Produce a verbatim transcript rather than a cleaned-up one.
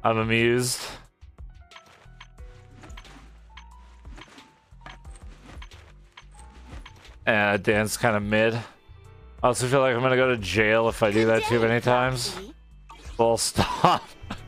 I'm amused. And Dan's kind of mid. I also feel like I'm gonna go to jail if I do that too many times. Full stop.